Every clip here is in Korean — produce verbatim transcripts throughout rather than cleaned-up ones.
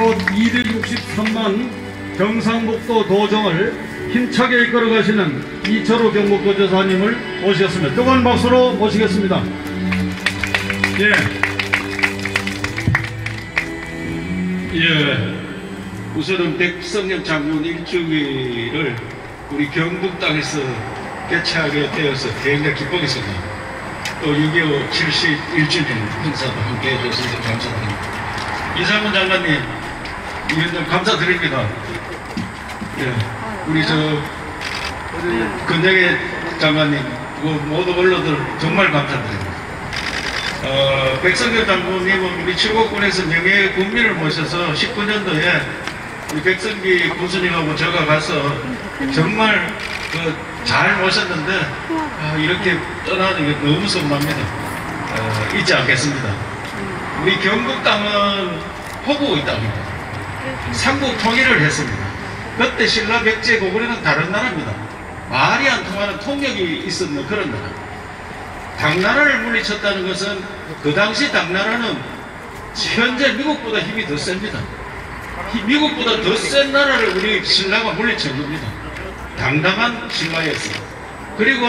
이곳 이백육십삼만 경상북도 도정을 힘차게 이끌어가시는 이철우 경북도지사님을 모시겠습니다. 뜨거운 박수로 모시겠습니다. 예. 예. 우선은 백성엽 장군 일주기를 우리 경북 땅에서 개최하게 되어서 굉장히 기쁘겠습니다. 또 육이오 칠십일 주년 행사도 함께 해주셔서 감사드립니다. 이상문 장관님, 위원장 감사드립니다. 예. 우리 저 근정혜 장관님, 모두 언론들 정말 감사드립니다. 어, 백성엽 장군님은 우리 칠곡군에서 명예 국민을 모셔서 십구 년도에 우리 백성기 군수님하고 제가 가서 정말 그 잘 모셨는데 아, 이렇게 떠나는 게 너무 서운합니다. 어, 잊지 않겠습니다. 우리 경북 땅은 호국의 땅입니다. 삼국 통일을 했습니다. 그때 신라 백제 고구려는 다른 나라입니다. 말이 안 통하는 통역이 있었는 그런 나라. 당나라를 물리쳤다는 것은 그 당시 당나라는 현재 미국보다 힘이 더 셉니다. 미국보다 더 센 나라를 우리 신라가 물리친 겁니다. 당당한 신라였습니다. 그리고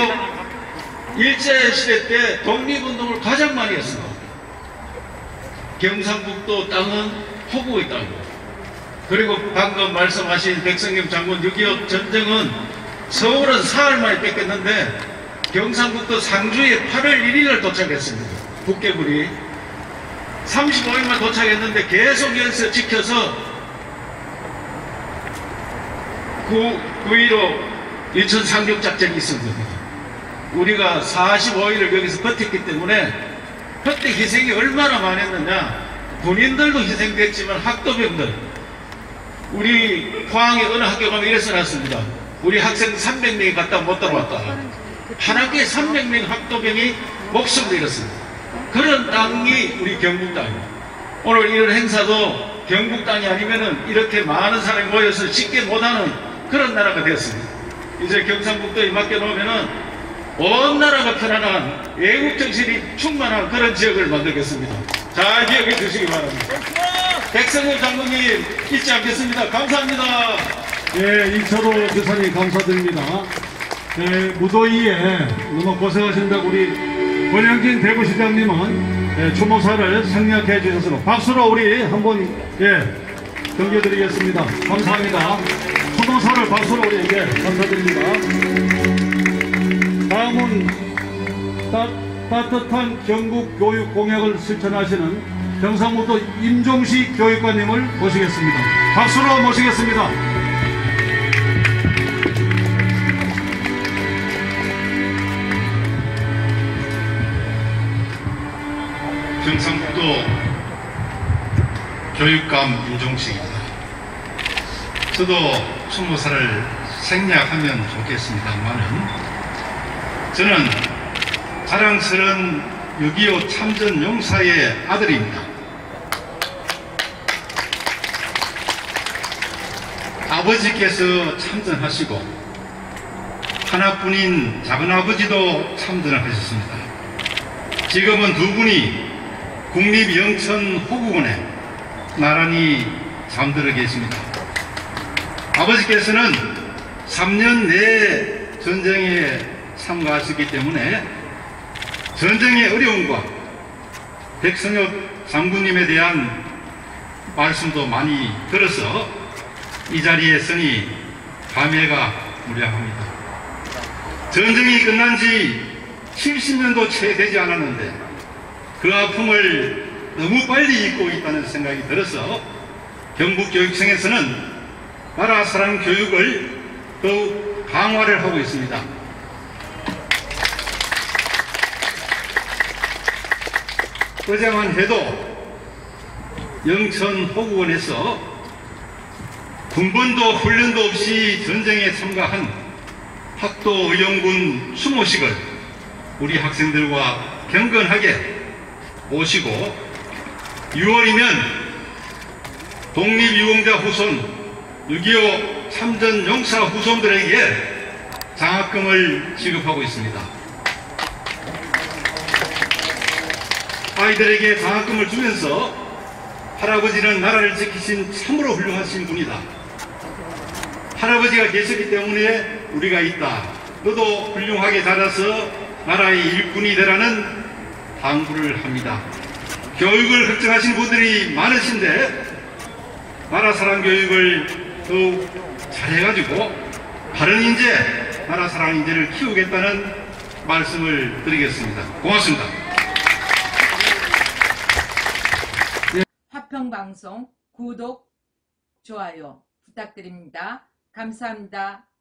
일제시대 때 독립운동을 가장 많이 했습니다. 경상북도 땅은 호국의 땅입니다. 그리고 방금 말씀하신 백성엽 장군 육이오 전쟁은 서울은 사흘 만에 뺏겼는데 경상북도 상주에 팔월 일일날 도착했습니다. 북개불이 삼십오일만 도착했는데 계속 연서 지켜서 구일오 인천 상륙작전이 있은 겁니다. 우리가 사십오일을 여기서 버텼기 때문에 그때 희생이 얼마나 많았느냐. 군인들도 희생됐지만 학도병들, 우리 포항에 어느 학교 가면 이래 써놨습니다. 우리 학생 삼백 명이 갔다 못 들어왔다. 한 학기에 삼백 명 학도병이 목숨을 잃었습니다. 그런 땅이 우리 경북 땅입니다. 오늘 이런 행사도 경북 땅이 아니면은 이렇게 많은 사람이 모여서 쉽게 못하는 그런 나라가 되었습니다. 이제 경상북도에 맡겨놓으면은 온 나라가 편안한 애국정신이 충만한 그런 지역을 만들겠습니다. 잘 기억해 주시기 바랍니다. 백성엽 장군님 잊지 않겠습니다. 감사합니다. 예, 이철우 지사님 감사드립니다. 예, 무더위에 너무 고생하신다고 우리 권영진 대구시장님은 예, 추모사를 생략해 주셔서 박수로 우리 한번 예, 경기드리겠습니다. 감사합니다. 추모사를 박수로 우리에게 감사드립니다. 다음은 따, 따뜻한 경북 교육 공약을 실천하시는 경상북도 임종식 교육관님을 모시겠습니다. 박수로 모시겠습니다. 경상북도 교육감 임종식입니다. 저도 추모사를 생략하면 좋겠습니다만은 저는 자랑스러운 육이오 참전 용사의 아들입니다. 아버지께서 참전하시고 하나뿐인 작은아버지도 참전을 하셨습니다. 지금은 두 분이 국립영천호국원에 나란히 잠들어 계십니다. 아버지께서는 삼 년 내에 전쟁에 참가하셨기 때문에 전쟁의 어려움과 백성엽 장군님에 대한 말씀도 많이 들어서 이 자리에 서니 감회가 무량합니다. 전쟁이 끝난 지 칠십 년도 채 되지 않았는데 그 아픔을 너무 빨리 잊고 있다는 생각이 들어서 경북교육청에서는 나라 사랑 교육을 더욱 강화를 하고 있습니다. 어제만 해도 영천호국원에서 군번도 훈련도 없이 전쟁에 참가한 학도의용군 추모식을 우리 학생들과 경건하게 모시고 유월이면 독립유공자 후손 육이오 참전 용사 후손들에게 장학금을 지급하고 있습니다. 아이들에게 장학금을 주면서 할아버지는 나라를 지키신 참으로 훌륭하신 분이다. 할아버지가 계셨기 때문에 우리가 있다. 너도 훌륭하게 자라서 나라의 일꾼이 되라는 당부를 합니다. 교육을 걱정하시는 분들이 많으신데 나라 사랑 교육을 더욱 잘해가지고 바른 인재, 나라 사랑 인재를 키우겠다는 말씀을 드리겠습니다. 고맙습니다. 화평방송 구독, 좋아요 부탁드립니다. 감사합니다.